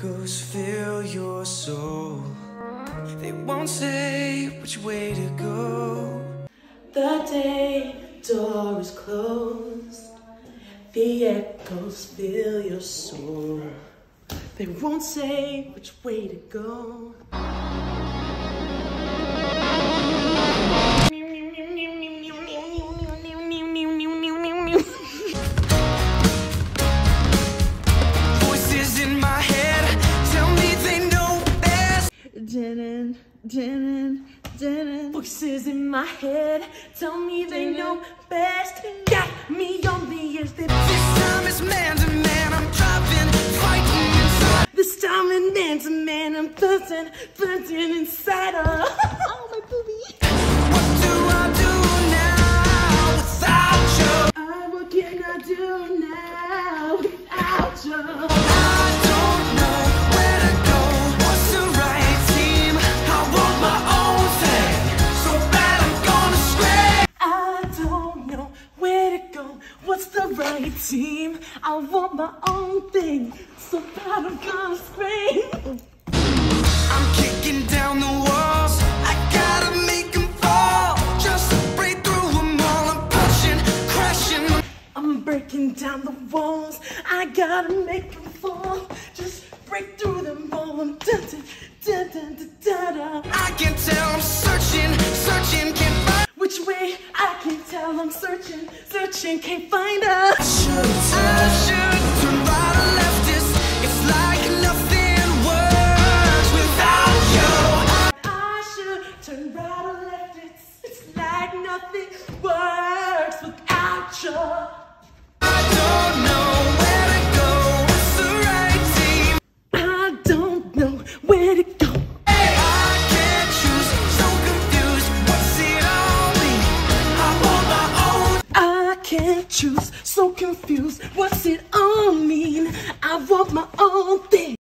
echoes fill your soul. They won't say which way to go. The day door is closed. The echoes fill your soul. They won't say which way to go. Voices in my head tell me they know best. Voices in my head tell me they know best. Got me on the edge. This time it's man to man. I'm driving, fighting inside. This time it's man to man. I'm buzzing inside of. Oh my booby. What do I do now without you? What can I do now without you? I don't know where to go. What's the right team? I want my own thing. So bad I'm gonna scream. I don't know where to go. What's the right team? I want my own thing. So bad I'm gonna scream. I'm kicking down the walls. I gotta make them fall. Just to break through them all. I'm pushing, crashing. I'm breaking down the walls. I gotta make them fall. Just break through them all. I'm I can tell I'm searching, can't find. which way? I can tell I'm searching, can't find us. I should turn right or left. It's like nothing works without you. I should turn right or left. It's like nothing works without you. I don't know where to go. What's the right team? I don't know where to go. I can't choose, so confused. What's it all mean? I want my own. I can't choose, so confused. What's it all mean? I want my own thing.